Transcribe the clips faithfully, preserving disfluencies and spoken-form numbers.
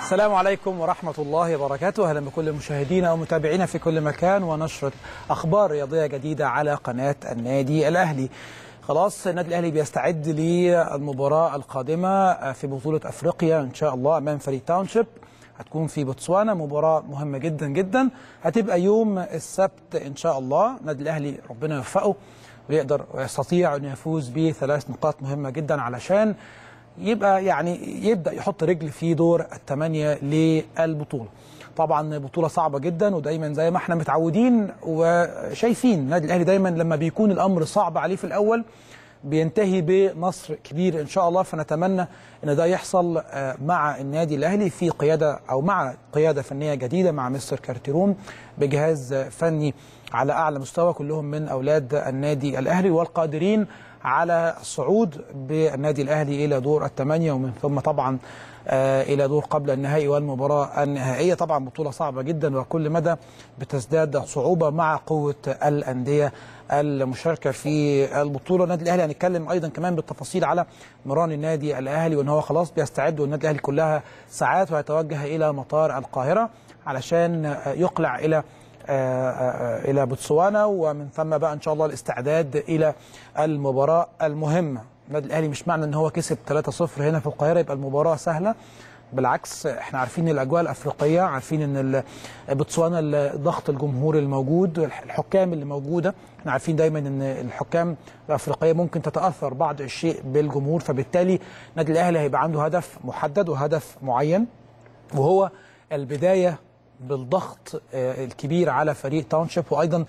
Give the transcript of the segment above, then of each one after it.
السلام عليكم ورحمة الله وبركاته. أهلا بكل مشاهدينا ومتابعينا في كل مكان ونشرة أخبار رياضية جديدة على قناة النادي الأهلي. خلاص النادي الأهلي بيستعد للمباراة القادمة في بطولة أفريقيا إن شاء الله أمام فريق تاونشيب، هتكون في بوتسوانا. مباراة مهمة جدا جدا، هتبقى يوم السبت إن شاء الله. النادي الأهلي ربنا يوفقه ويقدر ويستطيع أن يفوز بثلاث نقاط مهمة جدا علشان يبقى يعني يبدأ يحط رجل في دور الثمانية للبطولة. طبعا بطولة صعبة جدا، ودايما زي ما احنا متعودين وشايفين النادي الأهلي دايما لما بيكون الأمر صعب عليه في الأول بينتهي بنصر كبير إن شاء الله. فنتمنى أن ده يحصل مع النادي الأهلي في قيادة أو مع قيادة فنية جديدة مع مستر كارتيرون بجهاز فني على أعلى مستوى، كلهم من أولاد النادي الأهلي والقادرين على الصعود بالنادي الأهلي إلى دور الثمانية ومن ثم طبعا إلى دور قبل النهائي والمباراة النهائية. طبعا بطولة صعبة جدا وكل مدى بتزداد صعوبة مع قوة الأندية المشاركة في البطولة. النادي الأهلي هنتكلم أيضا كمان بالتفاصيل على مران النادي الأهلي وأن هو خلاص بيستعد، والنادي الأهلي كلها ساعات ويتوجه إلى مطار القاهرة علشان يقلع إلى إلى بوتسوانا، ومن ثم بقى إن شاء الله الاستعداد إلى المباراة المهمة. النادي الأهلي مش معنى إن هو كسب ثلاثة صفر هنا في القاهرة يبقى المباراة سهلة، بالعكس احنا عارفين الأجواء الأفريقية، عارفين إن بوتسوانا ضغط الجمهور الموجود، الحكام اللي موجودة، احنا عارفين دايما إن الحكام الأفريقية ممكن تتأثر بعض الشيء بالجمهور، فبالتالي النادي الأهلي هيبقى عنده هدف محدد وهدف معين، وهو البداية بالضغط الكبير على فريق تاونشيب، وأيضا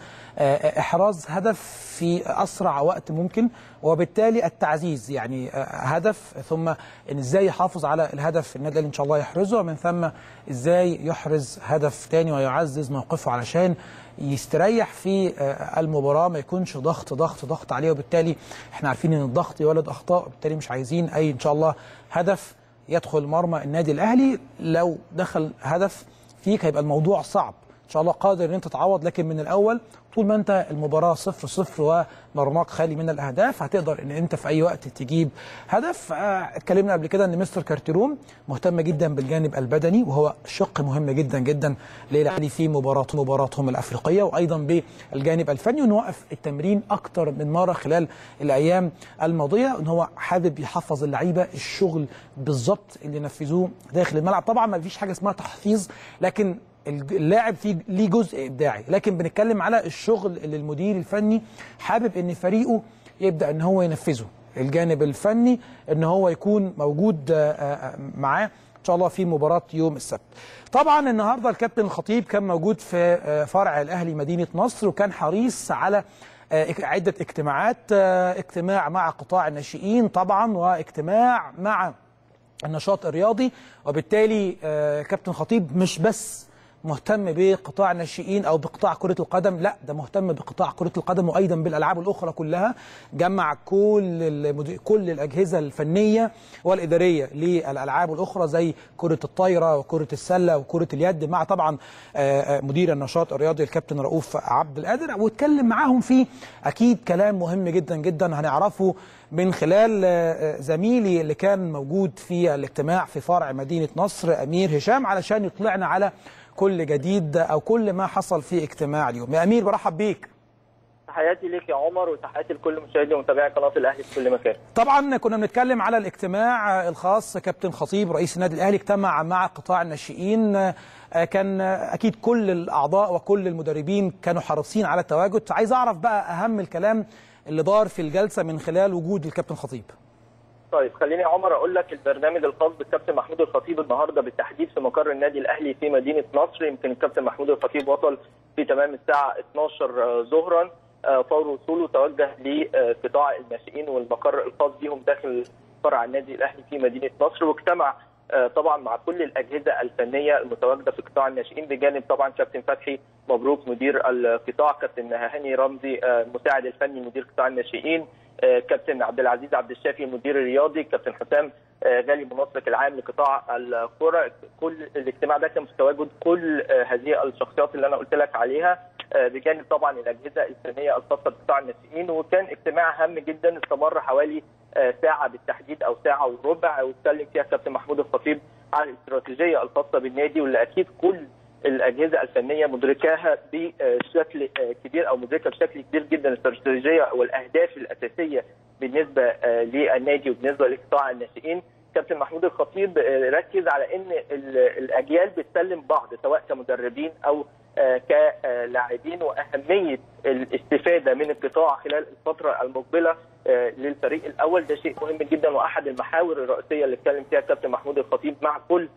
إحراز هدف في أسرع وقت ممكن، وبالتالي التعزيز يعني هدف، ثم إن إزاي يحافظ على الهدف النادي الأهلي إن شاء الله يحرزه، ومن ثم إزاي يحرز هدف ثاني ويعزز موقفه علشان يستريح في المباراة، ما يكونش ضغط ضغط ضغط عليه. وبالتالي إحنا عارفين إن الضغط يولد أخطاء، وبالتالي مش عايزين أي إن شاء الله هدف يدخل مرمى النادي الأهلي. لو دخل هدف فيك هيبقى الموضوع صعب، ان شاء الله قادر ان انت تعوض، لكن من الاول طول ما انت المباراه صفر صفر ومرماك خالي من الاهداف هتقدر ان انت في اي وقت تجيب هدف. اتكلمنا قبل كده ان مستر كارتيرون مهتم جدا بالجانب البدني، وهو شق مهم جدا جدا للاهلي في مباراه مباراتهم الافريقيه، وايضا بالجانب الفني، ونوقف التمرين اكتر من مره خلال الايام الماضيه، ان هو حابب يحفظ اللعيبه الشغل بالظبط اللي نفذوه داخل الملعب. طبعا ما فيش حاجه اسمها تحفيظ، لكن اللاعب فيه ليه جزء ابداعي، لكن بنتكلم على الشغل اللي المدير الفني حابب ان فريقه يبدا ان هو ينفذه. الجانب الفني ان هو يكون موجود معاه ان شاء الله في مباراه يوم السبت. طبعا النهارده الكابتن الخطيب كان موجود في فرع الاهلي مدينه نصر، وكان حريص على عده اجتماعات، اجتماع مع قطاع الناشئين طبعا، واجتماع مع النشاط الرياضي. وبالتالي كابتن خطيب مش بس مهتم بقطاع الناشئين او بقطاع كره القدم، لا ده مهتم بقطاع كره القدم وايضا بالالعاب الاخرى كلها. جمع كل كل الاجهزه الفنيه والاداريه للالعاب الاخرى زي كره الطايره وكره السله وكره اليد، مع طبعا مدير النشاط الرياضي الكابتن رؤوف عبد القادر، واتكلم معاهم في اكيد كلام مهم جدا جدا هنعرفه من خلال زميلي اللي كان موجود في الاجتماع في فرع مدينه نصر امير هشام، علشان يطلعنا على كل جديد او كل ما حصل في اجتماع اليوم. يا امير برحب بيك. تحياتي ليك يا عمر، وتحياتي لكل مشاهدي ومتابعي قناه الاهلي في كل مكان. طبعا كنا بنتكلم على الاجتماع الخاص، كابتن خطيب رئيس النادي الاهلي اجتمع مع قطاع الناشئين، كان اكيد كل الاعضاء وكل المدربين كانوا حريصين على التواجد. عايز اعرف بقى اهم الكلام اللي دار في الجلسه من خلال وجود الكابتن خطيب. طيب خليني يا عمر اقول لك البرنامج الخاص بالكابتن محمود الخطيب النهارده بالتحديد في مقر النادي الاهلي في مدينه نصر. يمكن الكابتن محمود الخطيب وصل في تمام الساعه اثناشر ظهرا، فور وصوله توجه لقطاع الناشئين والمقر الخاص بهم داخل فرع النادي الاهلي في مدينه نصر، واجتمع طبعا مع كل الاجهزه الفنيه المتواجده في قطاع الناشئين، بجانب طبعا كابتن فتحي مبروك مدير القطاع، كابتن هاني رمزي المساعد الفني مدير قطاع الناشئين، كابتن عبد العزيز عبد الشافي المدير الرياضي، كابتن حسام غالي المنسق العام لقطاع الكره. كل الاجتماع ده كان متواجد كل هذه الشخصيات اللي انا قلت لك عليها، بجانب طبعا الاجهزه الفنيه الخاصه بقطاع الناشئين. وكان اجتماع هام جدا استمر حوالي ساعه بالتحديد او ساعه وربع، واتكلم فيها كابتن محمود الخطيب على الاستراتيجيه الخاصه بالنادي، واللي اكيد كل الاجهزه الفنيه مدركاها بشكل كبير او مدركه بشكل كبير جدا الاستراتيجيه والاهداف الاساسيه بالنسبه للنادي وبالنسبه لقطاع الناشئين. كابتن محمود الخطيب ركز على ان الاجيال بتسلم بعض سواء كمدربين او كلاعبين، واهميه الاستفاده من القطاع خلال الفتره المقبله للفريق الاول ده شيء مهم جدا، واحد المحاور الرئيسيه اللي اتكلم فيها الكابتن محمود الخطيب مع كل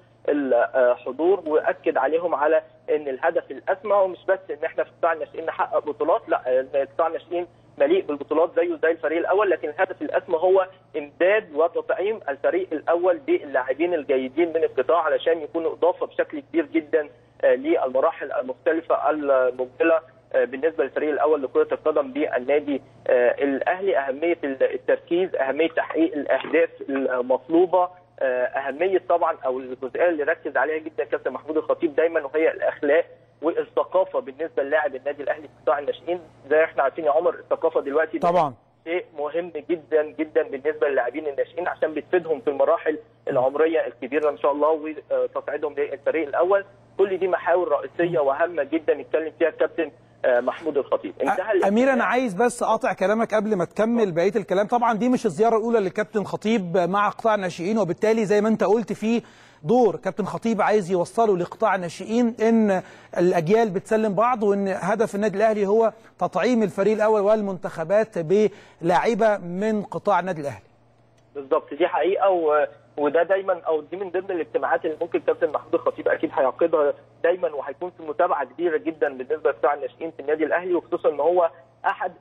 الحضور، واكد عليهم على ان الهدف الاسمى هو مش بس ان احنا في قطاع الناشئين نحقق بطولات، لا، قطاع الناشئين مليء بالبطولات زيه زي الفريق الاول، لكن الهدف الاسمى هو امداد وتطعيم الفريق الاول باللاعبين الجيدين من القطاع علشان يكونوا اضافه بشكل كبير جدا للمراحل المختلفه المقبله بالنسبه للفريق الاول لكره القدم بالنادي الاهلي. اهميه التركيز، اهميه تحقيق الاهداف المطلوبه، اهميه طبعا او الجزئيه اللي ركز عليها جدا كابتن محمود الخطيب دايما وهي الاخلاق والثقافه بالنسبه للاعب النادي الاهلي في قطاع الناشئين. زي ما احنا عارفين يا عمر الثقافه دلوقتي طبعا شيء مهم جدا جدا بالنسبه للاعبين الناشئين عشان بتفيدهم في المراحل العمريه الكبيره ان شاء الله وتصعيدهم للفريق الاول. كل دي محاور رئيسيه وهامه جدا يتكلم فيها الكابتن محمود الخطيب. انتهى امير، انا عايز بس اقاطع كلامك قبل ما تكمل بقيه الكلام. طبعا دي مش الزياره الاولى للكابتن خطيب مع قطاع الناشئين، وبالتالي زي ما انت قلت في دور كابتن خطيب عايز يوصله لقطاع الناشئين ان الاجيال بتسلم بعض، وان هدف النادي الاهلي هو تطعيم الفريق الاول والمنتخبات بلاعيبه من قطاع النادي الاهلي. بالظبط، دي حقيقه و... وده دايما او دي من ضمن الاجتماعات اللي ممكن كابتن محمود الخطيب اكيد هيعقدها دايما، وهيكون في متابعه كبيره جدا بالنسبه لقطاع الناشئين في النادي الاهلي، وخصوصا ان هو احد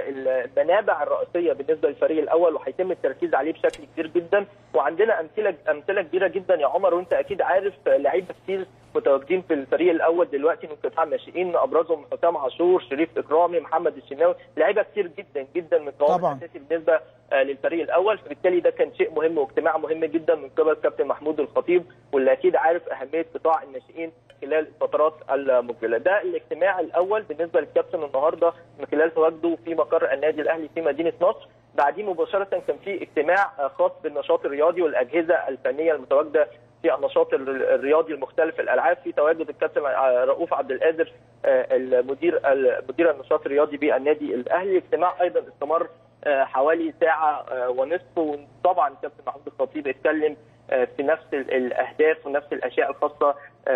المنابع الرئيسيه بالنسبه للفريق الاول وهيتم التركيز عليه بشكل كبير جدا. وعندنا امثله امثله كبيره جدا يا عمر، وانت اكيد عارف لعيبه كتير متواجدين في الفريق الاول دلوقتي من قطاع الناشئين، ابرزهم حسام عاشور، شريف اكرامي، محمد الشناوي، لعيبه كتير جدا جدا من قوام اساسي بالنسبه للفريق الاول. فبالتالي ده كان شيء مهم واجتماع مهم جدا من قبل كابتن محمود الخطيب، واللي اكيد عارف اهميه قطاع الناشئين خلال الفترات المقبله. ده الاجتماع الاول بالنسبه للكابتن النهارده من خلال تواجده في مقر النادي الاهلي في مدينه نصر. بعديه مباشره كان في اجتماع خاص بالنشاط الرياضي والاجهزه الفنيه المتواجده في النشاط الرياضي المختلف الالعاب، في تواجد الكابتن رؤوف عبد القادر المدير مدير النشاط الرياضي بالنادي الاهلي. اجتماع ايضا استمر حوالي ساعه ونصف، وطبعا كابتن محمود الخطيب اتكلم في نفس الاهداف ونفس الاشياء الخاصه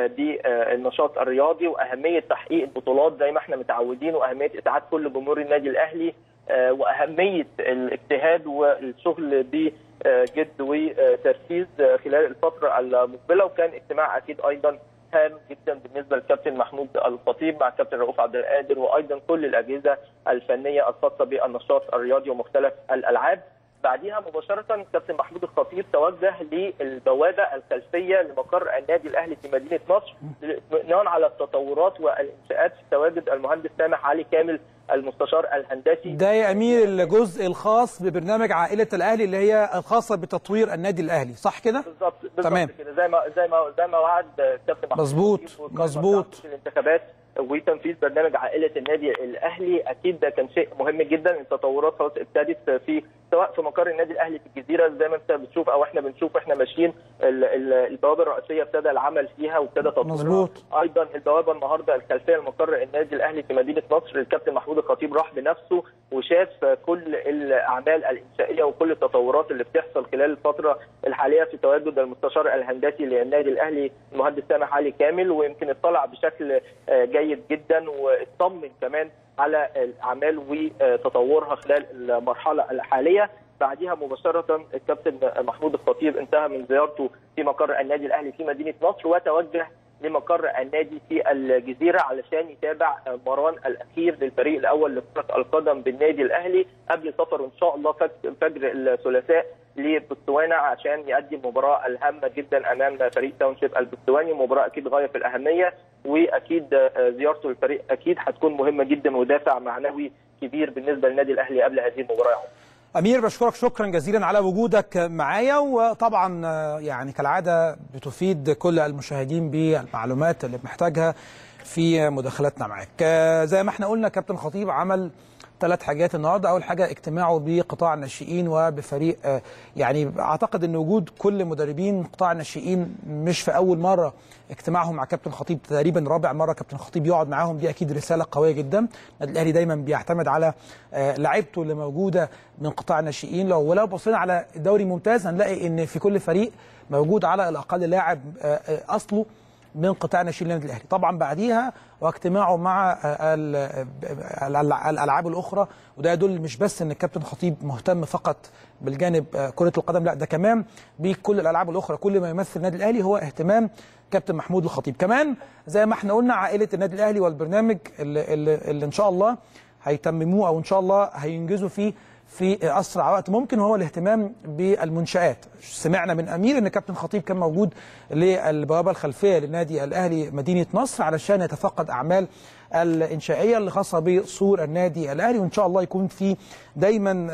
بالنشاط الرياضي واهميه تحقيق البطولات زي ما احنا متعودين، واهميه اسعاد كل جمهور النادي الاهلي، واهميه الاجتهاد والشغل بجد وتركيز خلال الفتره المقبله. وكان اجتماع اكيد ايضا هام جدا بالنسبه للكابتن محمود الخطيب مع الكابتن رؤوف عبد القادر وايضا كل الاجهزه الفنيه الخاصه بالنشاط الرياضي ومختلف الالعاب. بعديها مباشره كابتن محمود الخطيب توجه للبوابه الخلفيه لمقر النادي الاهلي في مدينه نصر للاطمئنان على التطورات والانشاءات في تواجد المهندس سامح علي كامل المستشار الهندسي. ده يا امير الجزء الخاص ببرنامج عائله الاهلي اللي هي الخاصه بتطوير النادي الاهلي، صح كده؟ بالظبط بالظبط كده، زي ما زي ما زي ما وعد كابتن محمود. مظبوط مظبوط. الانتخابات وتنفيذ برنامج عائله النادي الاهلي، اكيد ده كان شيء مهم جدا. التطورات خلاص ابتدت في سواء في مقر النادي الاهلي في الجزيره زي ما انت بتشوف او احنا بنشوف احنا ماشيين، البوابه الرئيسيه ابتدى العمل فيها وابتدى تطويرها. مظبوط. ايضا البوابه النهارده الخلفيه لمقر النادي الاهلي في مدينه نصر، الكابتن محمود الخطيب راح بنفسه وشاف كل الاعمال الانشائيه وكل التطورات اللي بتحصل خلال الفتره الحاليه في تواجد المستشار الهندسي للنادي الاهلي المهندس سامح علي كامل، ويمكن اطلع بشكل جيد جدا واطمن كمان على الاعمال وتطورها خلال المرحله الحاليه. بعدها مباشره الكابتن محمود الخطيب انتهى من زيارته في مقر النادي الاهلي في مدينه نصر وتوجه لمقر النادي في الجزيره علشان يتابع مران الاخير للفريق الاول لكره القدم بالنادي الاهلي قبل سفره ان شاء الله فجر الثلاثاء لبوتسوانا عشان يقدم مباراه الهامه جدا امام فريق تاونشيب البوتسواني، مباراه اكيد غايه في الاهميه، واكيد زيارته للفريق اكيد هتكون مهمه جدا ودافع معنوي كبير بالنسبه للنادي الاهلي قبل هذه المباراه. أمير بشكرك شكرا جزيلا على وجودك معايا، وطبعا يعني كالعادة بتفيد كل المشاهدين بالمعلومات اللي بنحتاجها في مداخلاتنا معاك. زي ما احنا قلنا كابتن خطيب عمل ثلاث حاجات النهارده. اول حاجه اجتماعه بقطاع الناشئين وبفريق، يعني اعتقد ان وجود كل مدربين قطاع الناشئين مش في اول مره اجتماعهم مع كابتن خطيب، تقريبا رابع مره كابتن خطيب يقعد معاهم، دي اكيد رساله قويه جدا. النادي الاهلي دايما بيعتمد على لعيبته اللي موجوده من قطاع الناشئين. لو ولو بصينا على الدوري الممتاز هنلاقي ان في كل فريق موجود على الاقل لاعب اصله من قطاع ناشئين النادي الاهلي. طبعا بعديها واجتماعه مع الالعاب الاخرى، وده يدل مش بس ان الكابتن خطيب مهتم فقط بالجانب كره القدم، لا ده كمان بكل الالعاب الاخرى. كل ما يمثل النادي الاهلي هو اهتمام كابتن محمود الخطيب. كمان زي ما احنا قلنا عائله النادي الاهلي والبرنامج اللي, اللي, اللي ان شاء الله هيتمموه او ان شاء الله هينجزوا فيه في اسرع وقت ممكن هو الاهتمام بالمنشآت. سمعنا من امير ان كابتن خطيب كان موجود للبوابه الخلفيه للنادي الاهلي مدينه نصر علشان يتفقد اعمال الانشائيه اللي خاصه بسور النادي الاهلي، وان شاء الله يكون في دايما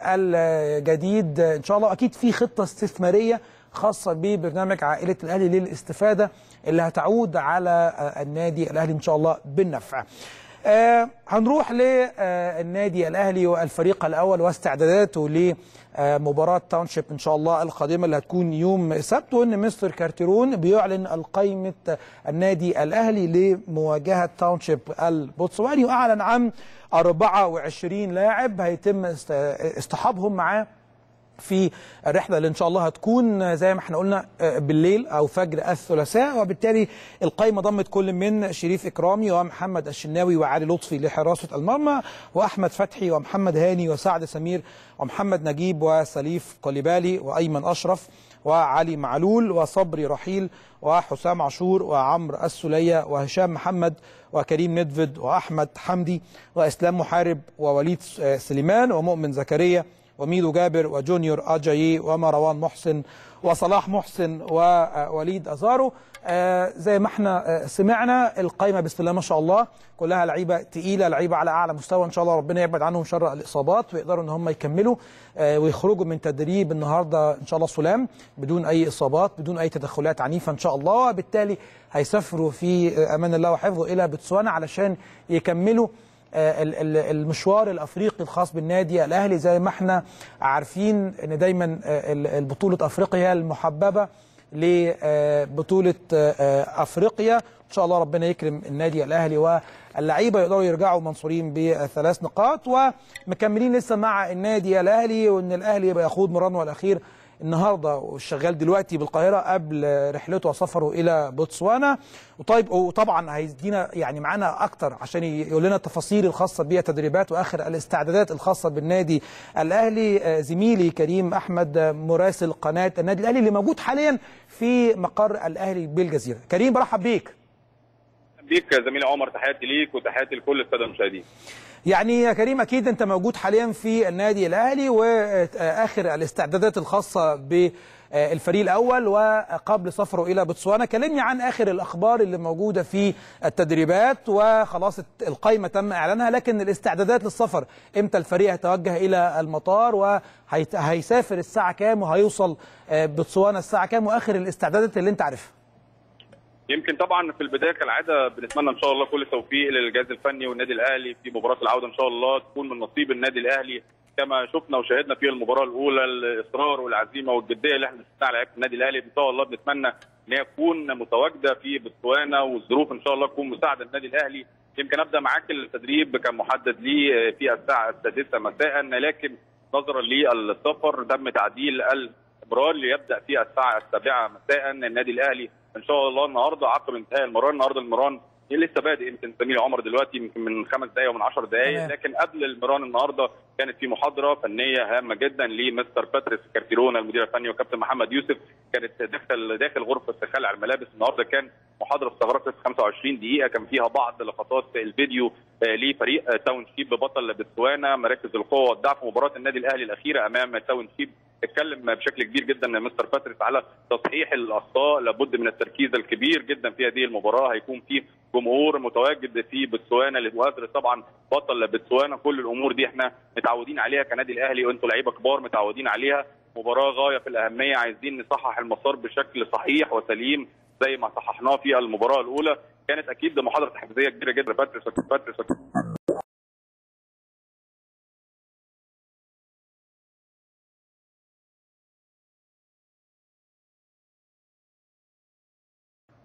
الجديد ان شاء الله. اكيد في خطه استثماريه خاصه ببرنامج عائله الاهلي للاستفاده اللي هتعود على النادي الاهلي ان شاء الله بالنفع. آه هنروح للنادي الاهلي والفريق الاول واستعداداته لمباراه تاونشيب ان شاء الله القادمه اللي هتكون يوم السبت، وان مستر كارتيرون بيعلن القائمه النادي الاهلي لمواجهه تاونشيب البوتسواني، واعلن عن أربعة وعشرين لاعب هيتم اصطحابهم معاه في الرحله اللي ان شاء الله هتكون زي ما احنا قلنا بالليل او فجر الثلاثاء. وبالتالي القائمه ضمت كل من شريف اكرامي ومحمد الشناوي وعلي لطفي لحراسه المرمى، واحمد فتحي ومحمد هاني وسعد سمير ومحمد نجيب وسليف كوليبالي وايمن اشرف وعلي معلول وصبري رحيل وحسام عاشور وعمرو السوليه وهشام محمد وكريم ندفد واحمد حمدي واسلام محارب ووليد سليمان ومؤمن زكريا وميدو جابر وجونيور اجايي ومروان محسن وصلاح محسن ووليد ازارو. آه زي ما احنا سمعنا القائمه بسم الله ما شاء الله كلها لعيبه تقيله، لعيبه على اعلى مستوى، ان شاء الله ربنا يبعد عنهم شر الاصابات ويقدروا ان هم يكملوا آه ويخرجوا من تدريب النهارده ان شاء الله سلام بدون اي اصابات بدون اي تدخلات عنيفه ان شاء الله. وبالتالي هيسافروا في امان الله وحفظه الى بوتسوانا علشان يكملوا المشوار الافريقي الخاص بالنادي الاهلي. زي ما احنا عارفين ان دايما البطوله افريقيا هي المحببه لبطوله افريقيا، ان شاء الله ربنا يكرم النادي الاهلي واللعيبه يقدروا يرجعوا منصورين بثلاث نقاط ومكملين لسه مع النادي الاهلي، وان الاهلي يبقى يخوض مرانه الاخير النهارده والشغال دلوقتي بالقاهره قبل رحلته وسفره الى بوتسوانا. وطيب وطبعا هيدينا يعني معانا اكتر عشان يقول لنا التفاصيل الخاصه بالتدريبات واخر الاستعدادات الخاصه بالنادي الاهلي زميلي كريم احمد مراسل قناه النادي الاهلي اللي موجود حاليا في مقر الاهلي بالجزيره. كريم برحب بيك. بيك زميلي عمر، تحياتي ليك وتحياتي لكل الساده المشاهدين. يعني يا كريم اكيد انت موجود حاليا في النادي الاهلي واخر الاستعدادات الخاصه بالفريق الاول وقبل سفره الى بوتسوانا. كلمني عن اخر الاخبار اللي موجوده في التدريبات، وخلاص القائمه تم اعلانها لكن الاستعدادات للسفر امتى الفريق هيتوجه الى المطار وهيسافر الساعه كام وهيوصل بوتسوانا الساعه كام واخر الاستعدادات اللي انت عارفها. يمكن طبعا في البدايه كالعاده بنتمنى ان شاء الله كل التوفيق للجهاز الفني والنادي الاهلي في مباراه العوده، ان شاء الله تكون من نصيب النادي الاهلي كما شفنا وشاهدنا في المباراه الاولى، الاصرار والعزيمه والجديه اللي احنا شفناها على لعيبه النادي الاهلي ان شاء الله بنتمنى ان هي تكون متواجده في بوتسوانا والظروف ان شاء الله تكون مساعده النادي الاهلي. يمكن ابدا معاك التدريب كان محدد لي في الساعه السادسه مساء، لكن نظرا للسفر تم تعديل الامرار ليبدا في الساعه السابعه مساء. النادي الاهلي ان شاء الله النهارده عقب انتهاء المران، النهارده المران لسه بادئ يمكن زميلي عمر دلوقتي يمكن من خمس دقائق ومن عشر دقائق، لكن قبل المران النهارده كانت في محاضره فنيه هامه جدا لمستر باتريس كارتيرون المدير الفني وكابتن محمد يوسف، كانت داخل داخل غرفه خلع الملابس. النهارده كان محاضره استغرقت خمسة وعشرين دقيقه، كان فيها بعض لقطات الفيديو لفريق تاونشيب بطل بوتسوانا، مراكز القوه والضعف، مباراه النادي الاهلي الاخيره امام تاونشيب. اتكلم بشكل كبير جدا مستر باتريس على تصحيح الاخطاء، لابد من التركيز الكبير جدا في هذه المباراه، هيكون في جمهور متواجد في بوتسوانا لتؤازر طبعا بطل بوتسوانا، كل الامور دي احنا متعودين عليها كنادي الاهلي وانتم لعيبه كبار متعودين عليها. مباراه غايه في الاهميه، عايزين نصحح المسار بشكل صحيح وسليم زي ما صححناه في المباراه الاولى. كانت اكيد محاضره تحفيزيه كبيره جدا باتريس باتريس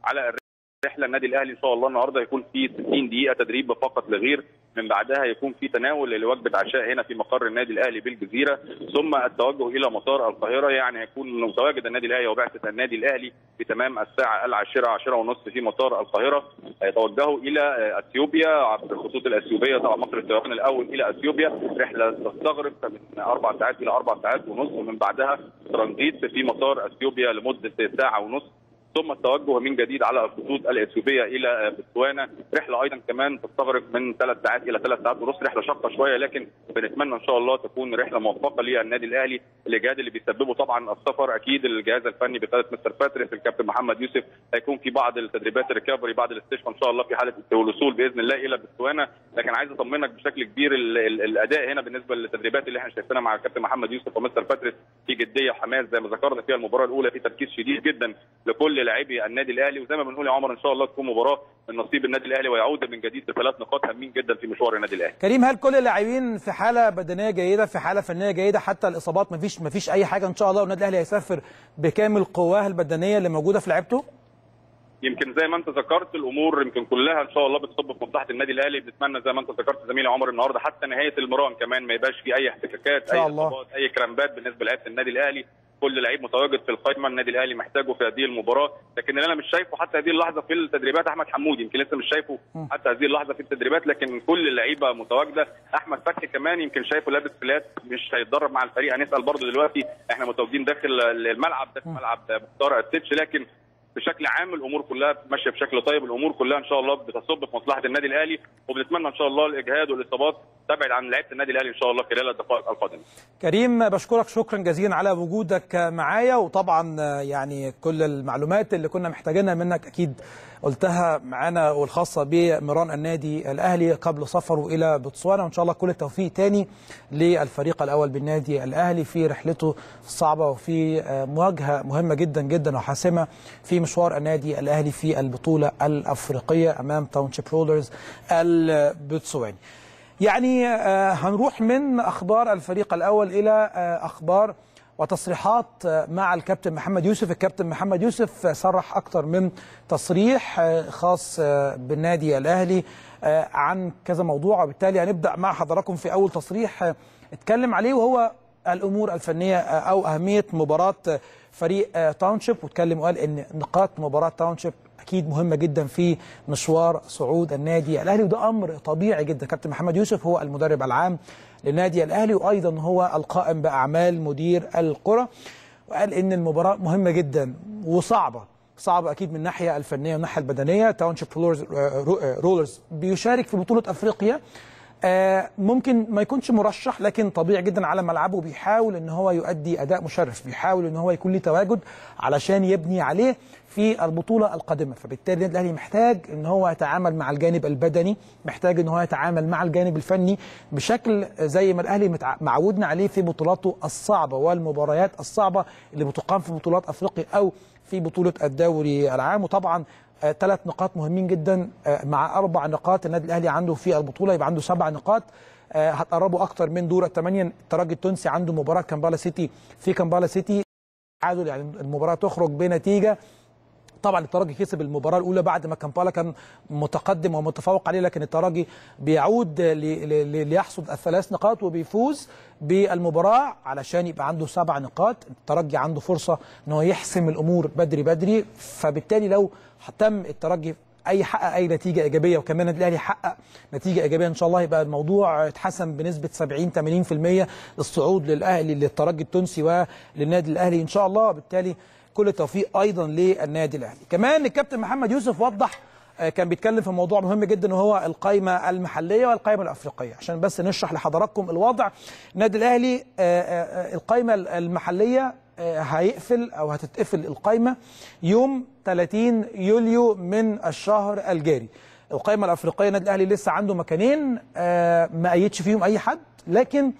على الرحله. النادي الاهلي ان شاء الله النهارده هيكون في ستين دقيقه تدريب فقط لغير، من بعدها يكون في تناول لوجبه عشاء هنا في مقر النادي الاهلي بالجزيره، ثم التوجه الى مطار القاهره. يعني هيكون متواجد النادي الاهلي وبعثه النادي الاهلي في تمام الساعه العاشره عشرة ونصف في مطار القاهره. هيتوجهوا الى اثيوبيا عبر الخطوط الاثيوبيه، طبعا مصر الطيران الاول الى اثيوبيا، رحله تستغرق من اربع ساعات الى اربع ساعات ونصف، ومن بعدها ترانزيت في مطار اثيوبيا لمده ساعه ونصف، ثم التوجه من جديد على الخطوط الاثيوبيه الى بوتسوانا، رحله ايضا كمان تستغرق من ثلاث ساعات الى ثلاث ساعات ونص، رحله شاقه شويه لكن بنتمنى ان شاء الله تكون رحله موفقه للنادي الاهلي. الاجهاد اللي بيسببه طبعا السفر اكيد الجهاز الفني بقياده مستر باتريس الكابتن محمد يوسف، هيكون في بعض التدريبات الريكفري بعد الاستشفاء ان شاء الله في حاله الوصول باذن الله الى بوتسوانا. لكن عايز اطمنك بشكل كبير ال ال الاداء هنا بالنسبه للتدريبات اللي احنا شايفينها مع الكابتن محمد يوسف ومستر باتريس في جديه وحماس زي ما ذكرنا فيها المباراه الاولى، في تركيز شديد جدا لكل لاعبي النادي الاهلي، وزي ما بنقول يا عمر ان شاء الله تكون مباراه من نصيب النادي الاهلي ويعود من جديد بثلاث نقاط هامين جدا في مشوار النادي الاهلي. كريم، هل كل اللاعبين في حاله بدنيه جيده، في حاله فنيه جيده، حتى الاصابات مفيش مفيش اي حاجه ان شاء الله، والنادي الاهلي هيسافر بكامل قواه البدنيه اللي موجوده في لعيبته؟ يمكن زي ما انت ذكرت الامور يمكن كلها ان شاء الله بتصب في مصلحه النادي الاهلي. بنتمنى زي ما انت ذكرت زميلي عمر النهارده حتى نهايه المران كمان ما يبقاش في اي احتكاكات، اي اصابات، اي كرامبات بالنسبه لعيبه النادي الاهلي. كل لعيب متواجد في القائمه النادي الاهلي محتاجه في هذه المباراه، لكن اللي انا مش شايفه حتى هذه اللحظه في التدريبات احمد حمودي، يمكن لسه مش شايفه حتى هذه اللحظه في التدريبات، لكن كل اللعيبه متواجده. احمد فتحي كمان يمكن شايفه لابس فلات مش هيتدرب مع الفريق، هنسال برضه دلوقتي احنا متواجدين داخل الملعب داخل ملعب مختار التتش، لكن بشكل عام الامور كلها ماشيه بشكل طيب، الامور كلها ان شاء الله بتصب في مصلحه النادي الاهلي، وبنتمنى ان شاء الله الاجهاد والاصابات تبعد عن لعيبه النادي الاهلي ان شاء الله خلال الدقائق القادمه. كريم، بشكرك شكرا جزيلا على وجودك معايا، وطبعا يعني كل المعلومات اللي كنا محتاجينها منك اكيد قلتها معانا، والخاصه بمران النادي الاهلي قبل سفره الى بوتسوانا، وان شاء الله كل التوفيق تاني للفريق الاول بالنادي الاهلي في رحلته الصعبه وفي مواجهه مهمه جدا جدا وحاسمه في مشوار النادي الاهلي في البطوله الافريقيه امام تاونشيب رولرز البوتسواني. يعني هنروح من اخبار الفريق الاول الى اخبار وتصريحات مع الكابتن محمد يوسف. الكابتن محمد يوسف صرح اكثر من تصريح خاص بالنادي الاهلي عن كذا موضوع، وبالتالي هنبدا مع حضراتكم في اول تصريح اتكلم عليه، وهو الامور الفنيه او اهميه مباراه فريق تاونشيب، واتكلم وقال ان نقاط مباراه تاونشيب اكيد مهمه جدا في مشوار صعود النادي الاهلي، وده امر طبيعي جدا. كابتن محمد يوسف هو المدرب العام للنادي الاهلي، وايضا هو القائم باعمال مدير الكره، وقال ان المباراه مهمه جدا وصعبه، صعبه اكيد من الناحيه الفنيه والناحيه البدنيه. تاونشيب رولرز رولرز بيشارك في بطوله افريقيا، ممكن ما يكونش مرشح، لكن طبيعي جدا على ملعبه بيحاول ان هو يؤدي اداء مشرف، بيحاول ان هو يكون له تواجد علشان يبني عليه في البطوله القادمه. فبالتالي النادي الاهلي محتاج ان هو يتعامل مع الجانب البدني، محتاج ان هو يتعامل مع الجانب الفني بشكل زي ما الاهلي معودنا عليه في بطولاته الصعبه والمباريات الصعبه اللي بتقام في بطولات افريقيا او في بطوله الدوري العام. وطبعا ثلاث آه نقاط مهمين جدا، آه مع اربع نقاط النادي الاهلي عنده في البطوله يبقى عنده سبع نقاط، آه هتقربوا اكتر من دور الثمانيه. الترجي التونسي عنده مباراه كامبالا سيتي في كامبالا سيتي، تعادل يعني المباراه تخرج بنتيجه. طبعا الترجي كسب المباراه الاولى بعد ما كامبالا كان متقدم ومتفوق عليه، لكن الترجي بيعود ليحصد الثلاث نقاط وبيفوز بالمباراه علشان يبقى عنده سبع نقاط. الترجي عنده فرصه ان هو يحسم الامور بدري بدري، فبالتالي لو تم الترجي اي حقق اي نتيجه ايجابيه وكمان النادي الاهلي حقق نتيجه ايجابيه ان شاء الله، يبقى الموضوع اتحسن بنسبه سبعين ثمانين بالمئة للصعود للاهلي للترجي التونسي وللنادي الاهلي ان شاء الله. بالتالي كل التوفيق ايضا للنادي الاهلي. كمان الكابتن محمد يوسف وضح، كان بيتكلم في موضوع مهم جدا وهو القائمه المحليه والقائمه الافريقيه، عشان بس نشرح لحضراتكم الوضع. النادي الاهلي القائمه المحليه هيقفل او هتتقفل القائمه يوم ثلاثين يوليو من الشهر الجاري. القائمه الافريقيه النادي الاهلي لسه عنده مكانين ما ايدش فيهم اي حد، لكن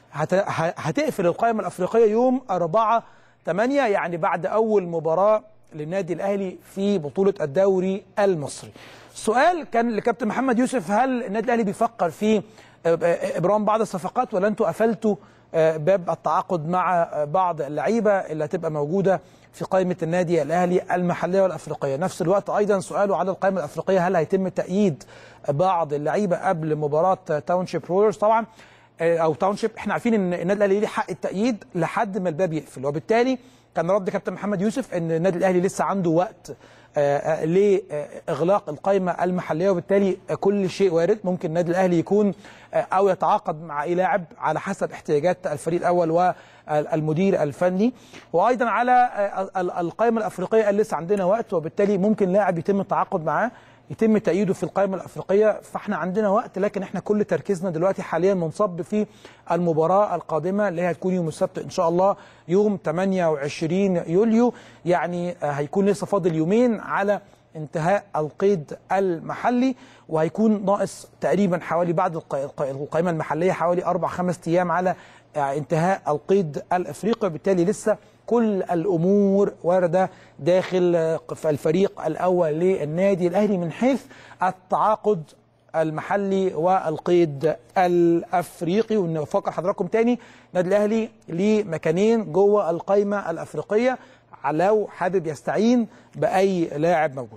هتقفل القائمه الافريقيه يوم أربعة ثمانية، يعني بعد اول مباراه للنادي الاهلي في بطوله الدوري المصري. السؤال كان لكابتن محمد يوسف، هل النادي الاهلي بيفكر في ابرام بعض الصفقات ولا انتوا قفلتوا باب التعاقد مع بعض اللعيبه اللي هتبقى موجوده في قائمه النادي الاهلي المحليه والافريقيه. نفس الوقت ايضا سؤاله على القائمه الافريقيه، هل هيتم تأييد بعض اللعيبه قبل مباراه تاونشيب رولرز؟ طبعا او تاونشيب، احنا عارفين ان النادي الاهلي ليه حق التأييد لحد ما الباب يقفل، وبالتالي كان رد كابتن محمد يوسف ان النادي الاهلي لسه عنده وقت آه لاغلاق القائمه المحليه، وبالتالي كل شيء وارد. ممكن النادي الاهلي يكون آه او يتعاقد مع اي لاعب على حسب احتياجات الفريق الاول والمدير الفني، وايضا على آه القائمه الافريقيه اللي لسه عندنا وقت، وبالتالي ممكن لاعب يتم التعاقد معاه يتم تأييده في القائمة الأفريقية، فاحنا عندنا وقت. لكن احنا كل تركيزنا دلوقتي حاليا منصب في المباراة القادمة اللي هتكون يوم السبت إن شاء الله يوم ثمانية وعشرين يوليو، يعني هيكون لسه فاضل يومين على انتهاء القيد المحلي، وهيكون ناقص تقريبا حوالي بعد القائمة المحلية حوالي أربع خمس أيام على انتهاء القيد الأفريقي، وبالتالي لسه كل الأمور واردة داخل الفريق الأول للنادي الأهلي من حيث التعاقد المحلي والقيد الأفريقي. ونفكر حضراتكم تاني، النادي الأهلي ليه مكانين جوه القائمة الأفريقية لو حابب يستعين بأي لاعب موجود.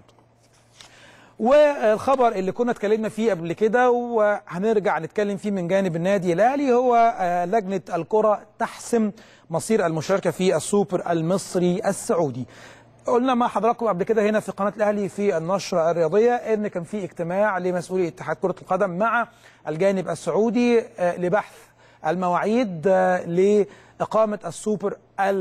والخبر اللي كنا اتكلمنا فيه قبل كده وهنرجع نتكلم فيه من جانب النادي الاهلي هو لجنه الكره تحسم مصير المشاركه في السوبر المصري السعودي. قلنا مع حضراتكم قبل كده هنا في قناه الاهلي في النشره الرياضيه ان كان في اجتماع لمسؤولي اتحاد كره القدم مع الجانب السعودي لبحث المواعيد لإقامة السوبر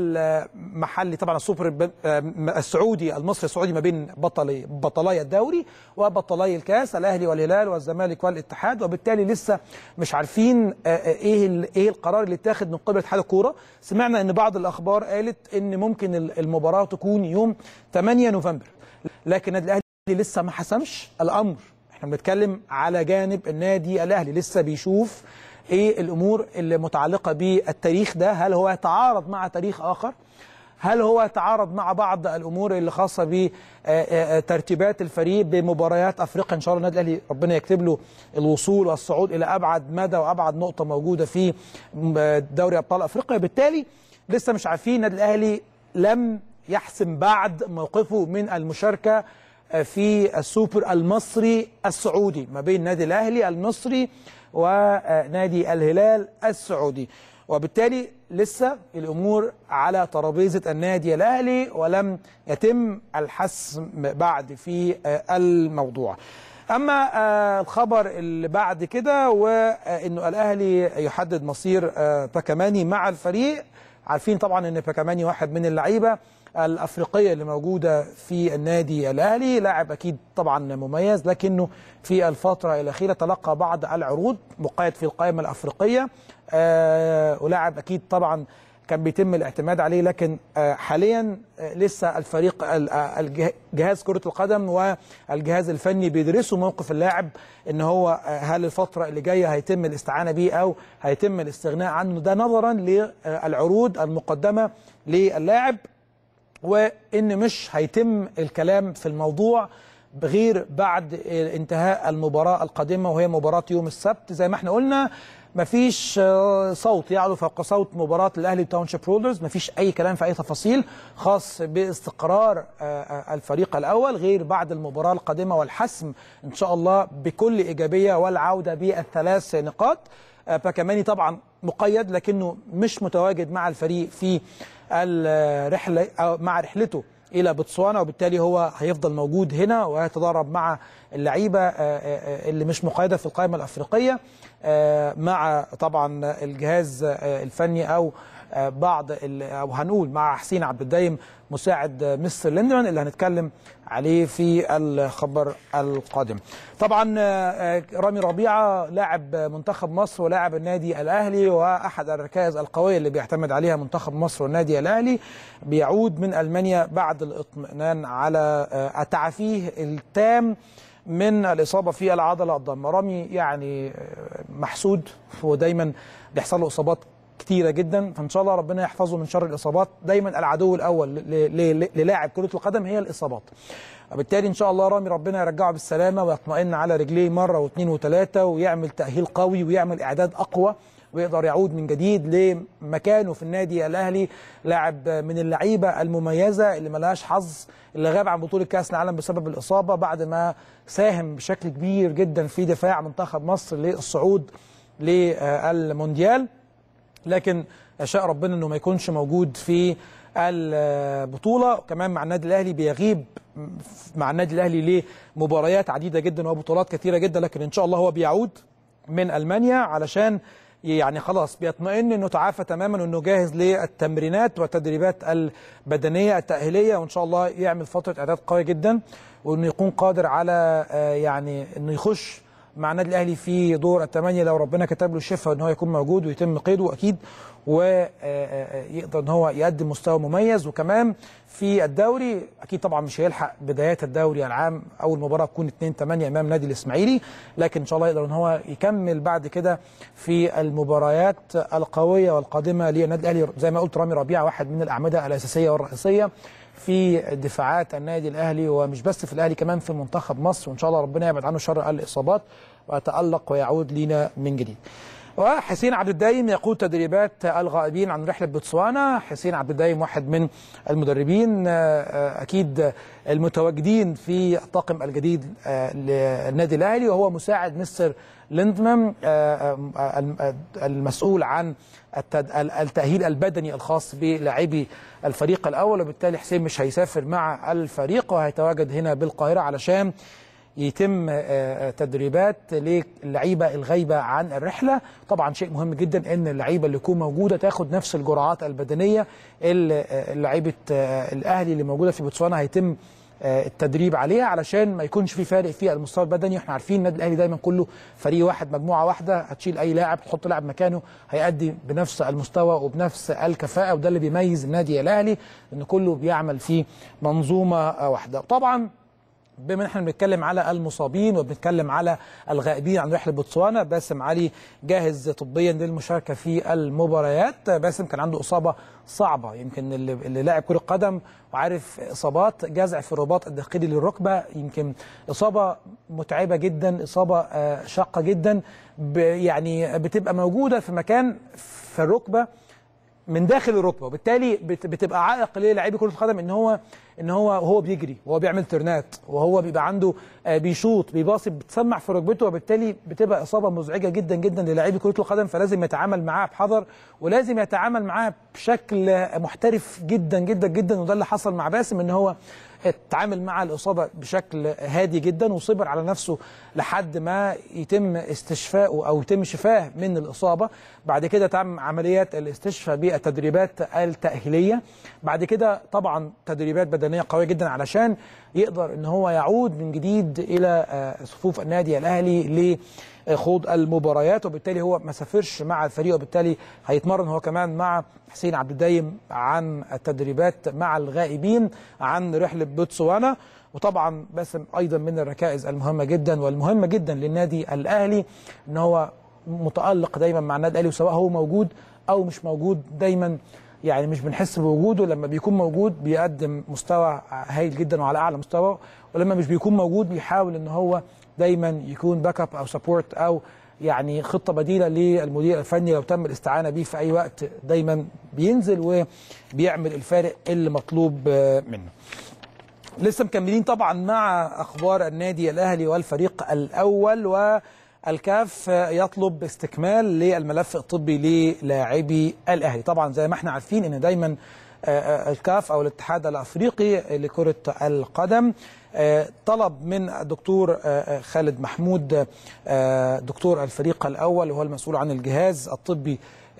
المحلي، طبعا السوبر السعودي المصري السعودي ما بين بطلي بطلاي الدوري وبطلاي الكاس الأهلي والهلال والزمالك والاتحاد، وبالتالي لسه مش عارفين ايه ايه القرار اللي اتاخد من قبل اتحاد الكورة. سمعنا ان بعض الأخبار قالت ان ممكن المباراة تكون يوم ثمانية نوفمبر، لكن النادي الأهلي لسه ما حسمش الأمر. احنا بنتكلم على جانب النادي الأهلي لسه بيشوف ايه الامور اللي متعلقه بالتاريخ ده، هل هو يتعارض مع تاريخ اخر، هل هو يتعارض مع بعض الامور اللي خاصه بترتيبات الفريق بمباريات افريقيا. ان شاء الله النادي الاهلي ربنا يكتب له الوصول والصعود الى ابعد مدى وابعد نقطه موجوده في دوري ابطال افريقيا، بالتالي لسه مش عارفين. النادي الاهلي لم يحسم بعد موقفه من المشاركه في السوبر المصري السعودي ما بين النادي الاهلي المصري ونادي الهلال السعودي، وبالتالي لسه الامور على ترابيزه النادي الاهلي ولم يتم الحسم بعد في الموضوع. اما الخبر اللي بعد كده وانه الاهلي يحدد مصير باكاماني مع الفريق. عارفين طبعا ان باكاماني واحد من اللعيبه الافريقيه اللي موجوده في النادي الاهلي، لاعب اكيد طبعا مميز، لكنه في الفتره الاخيره تلقى بعض العروض، مقيد في القائمه الافريقيه، آه ولاعب اكيد طبعا كان بيتم الاعتماد عليه، لكن آه حاليا آه لسه الفريق الجهاز كره القدم والجهاز الفني بيدرسوا موقف اللاعب، ان هو آه هل الفتره اللي جايه هيتم الاستعانه به او هيتم الاستغناء عنه، ده نظرا للعروض المقدمه للاعب، وإن مش هيتم الكلام في الموضوع غير بعد انتهاء المباراة القادمة وهي مباراة يوم السبت. زي ما احنا قلنا مفيش صوت يعلو فوق صوت مباراة الأهلي وتاونشيب رولرز، مفيش أي كلام في أي تفاصيل خاص باستقرار الفريق الأول غير بعد المباراة القادمة والحسم إن شاء الله بكل إيجابية والعودة بالثلاث نقاط. باكاماني طبعا مقيد لكنه مش متواجد مع الفريق في الرحله أو مع رحلته الى بوتسوانا، وبالتالي هو هيفضل موجود هنا ويتدرب مع اللعيبه اللي مش مقيده في القائمه الافريقيه مع طبعا الجهاز الفني او بعض او هنقول مع حسين عبد الدايم مساعد مستر ليندرمان اللي هنتكلم عليه في الخبر القادم. طبعا رامي ربيعه لاعب منتخب مصر ولاعب النادي الاهلي واحد الركائز القويه اللي بيعتمد عليها منتخب مصر والنادي الاهلي، بيعود من المانيا بعد الاطمئنان على تعافيه التام من الاصابه في العضله الضامه. رامي يعني محسود، هو دايما بيحصل له اصابات كتيرة جدا، فإن شاء الله ربنا يحفظه من شر الإصابات. دايما العدو الأول للاعب كرة القدم هي الإصابات، وبالتالي إن شاء الله رامي ربنا يرجعه بالسلامة ويطمئن على رجليه مرة واثنين وثلاثة ويعمل تأهيل قوي ويعمل إعداد أقوى ويقدر يعود من جديد لمكانه في النادي الاهلي. لاعب من اللعيبه المميزه اللي ملهاش حظ، اللي غاب عن بطوله كاس العالم بسبب الاصابه بعد ما ساهم بشكل كبير جدا في دفاع منتخب مصر للصعود للمونديال، لكن شاء ربنا انه ما يكونش موجود في البطوله. كمان مع النادي الاهلي بيغيب مع النادي الاهلي لمباريات عديده جدا وبطولات كثيره جدا، لكن ان شاء الله هو بيعود من المانيا علشان يعني خلاص بيطمئن انه تعافى تماما وانه جاهز للتمرينات والتدريبات البدنيه التاهيليه، وان شاء الله يعمل فتره اعداد قويه جدا، وانه يكون قادر على يعني انه يخش مع النادي الاهلي في دور الثمانيه لو ربنا كتب له الشفاء ان هو يكون موجود ويتم قيده اكيد، ويقدر ان هو يقدم مستوى مميز. وكمان في الدوري اكيد طبعا مش هيلحق بدايات الدوري العام، اول مباراه تكون اتنين ثمانية امام نادي الاسماعيلي، لكن ان شاء الله يقدر ان هو يكمل بعد كده في المباريات القويه والقادمه للنادي الاهلي. زي ما قلت رامي ربيعه واحد من الاعمده الاساسيه والرئيسيه في دفاعات النادي الاهلي، ومش بس في الاهلي كمان في منتخب مصر، وان شاء الله ربنا يبعد عنه شر الاصابات ويتالق ويعود لينا من جديد. وحسين عبد الدايم يقود تدريبات الغائبين عن رحله بوتسوانا. حسين عبد الدايم واحد من المدربين اكيد المتواجدين في الطاقم الجديد للنادي الاهلي، وهو مساعد مستر ليندمان المسؤول عن التأهيل البدني الخاص بلاعبي الفريق الأول، وبالتالي حسين مش هيسافر مع الفريق وهيتواجد هنا بالقاهرة علشان يتم تدريبات للعيبة الغايبة عن الرحلة. طبعا شيء مهم جدا ان اللعيبة اللي تكون موجودة تاخد نفس الجرعات البدنية اللعيبة الأهلي اللي موجودة في بوتسوانا هيتم التدريب عليها علشان ما يكونش في فارق في المستوى البدني. احنا عارفين النادي الاهلي دايما كله فريق واحد مجموعه واحده، هتشيل اي لاعب تحط لاعب مكانه هيأدي بنفس المستوى وبنفس الكفاءه، وده اللي بيميز النادي الاهلي ان كله بيعمل في منظومه واحده. طبعا بما ان احنا بنتكلم على المصابين وبنتكلم على الغائبين عن رحله بوتسوانا، باسم علي جاهز طبيا للمشاركه في المباريات. باسم كان عنده اصابه صعبه، يمكن اللي, اللي لاعب كره قدم وعارف اصابات جزع في الرباط الداخلي للركبه، يمكن اصابه متعبه جدا، اصابه شاقه جدا، يعني بتبقى موجوده في مكان في الركبه من داخل الركبه، وبالتالي بتبقى عائق للاعبي كره القدم ان هو ان هو وهو بيجري وهو بيعمل ترنات وهو بيبقى عنده بيشوط بيباصي بتسمع في ركبته، وبالتالي بتبقى اصابه مزعجه جدا جدا للاعبي كره القدم، فلازم يتعامل معاها بحذر ولازم يتعامل معاها بشكل محترف جدا جدا جدا. وده اللي حصل مع باسم، ان هو اتعامل مع الاصابه بشكل هادي جدا وصبر على نفسه لحد ما يتم استشفائه او يتم شفاه من الاصابه. بعد كده تم عمليات الاستشفاء بالتدريبات التاهيليه، بعد كده طبعا تدريبات بدنيه قويه جدا علشان يقدر ان هو يعود من جديد الى صفوف النادي الاهلي لخوض المباريات، وبالتالي هو ما سافرش مع الفريق، وبالتالي هيتمرن هو كمان مع حسين عبد الدايم عن التدريبات مع الغائبين عن رحله بوتسوانا. وطبعا باسم ايضا من الركائز المهمه جدا والمهمه جدا للنادي الاهلي، ان هو متالق دايما مع النادي الاهلي، وسواء هو موجود او مش موجود دايما يعني مش بنحس بوجوده. لما بيكون موجود بيقدم مستوى هايل جدا وعلى اعلى مستوى، ولما مش بيكون موجود بيحاول ان هو دايما يكون باك اب او سبورت او يعني خطه بديله للمدير الفني لو تم الاستعانه بيه في اي وقت، دايما بينزل وبيعمل الفارق اللي مطلوب منه. لسه مكملين طبعا مع اخبار النادي الاهلي والفريق الاول، والكاف يطلب استكمال للملف الطبي للاعبي الاهلي. طبعا زي ما احنا عارفين ان دايما الكاف او الاتحاد الافريقي لكره القدم طلب من الدكتور خالد محمود دكتور الفريق الاول وهو المسؤول عن الجهاز الطبي